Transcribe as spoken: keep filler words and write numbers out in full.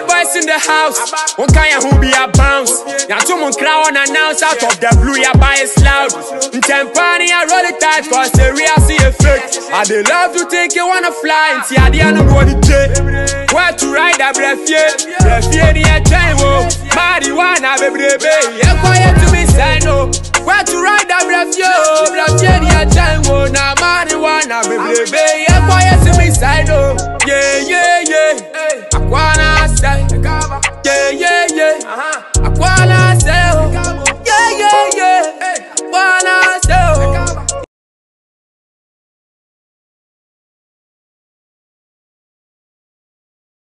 bad boys in the house. One kind who be a bounce. Now someone crown announce out of the blue, ya buy it loud. Tempani, I roll it tight, cause the real see effect. I they love to take you wanna fly, and see I didn't know what it take. Where to ride a breath, yeah. Breath, yeah, the time, oh. Marijuana, baby, baby. Yeah, quiet to me, side, no.